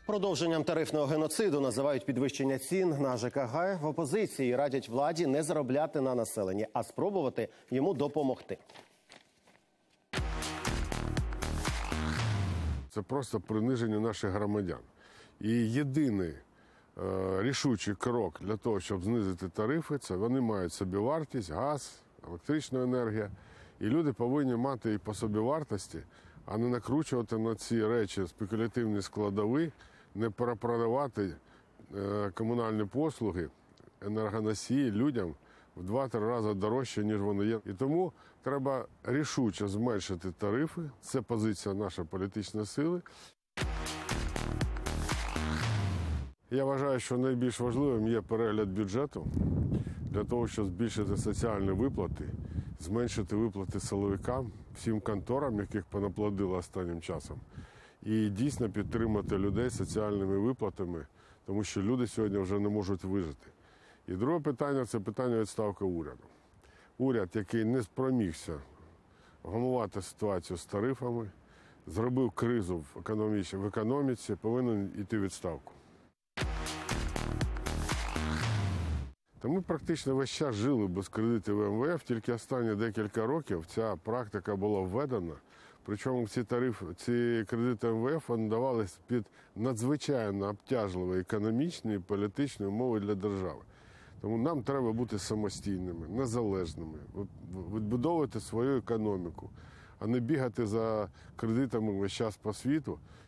Продовженням тарифного геноциду називають підвищення цін на ЖКГ. В опозиції радять владі не заробляти на населенні, а спробувати йому допомогти. Це просто приниження наших громадян. І єдиний рішучий крок для того, щоб знизити тарифи, це вони мають собівартість, газ, електрична енергія. І люди повинні мати і по собівартості, а не накручувати на ці речі спекулятивні складові, не перепродавати комунальні послуги, енергоносії людям в 2-3 рази дорожче, ніж вони є. І тому треба рішуче зменшити тарифи. Це позиція нашої політичної сили. Я вважаю, що найбільш важливим є перегляд бюджету для того, щоб збільшити соціальні виплати, зменшити виплати силовикам, всім конторам, яких понаплодило останнім часом, і дійсно підтримати людей соціальними виплатами, тому що люди сьогодні вже не можуть вижити. І друге питання – це питання відставки уряду. Уряд, який не спромігся вгамувати ситуацію з тарифами, зробив кризу в економіці, повинен йти у відставку. Та ми практично весь час жили без кредитів МВФ, тільки останні декілька років ця практика була введена. Причому ці кредити МВФ надавалися під надзвичайно обтяжливі економічні і політичні умови для держави. Тому нам треба бути самостійними, незалежними, відбудовувати свою економіку, а не бігати за кредитами весь час по світу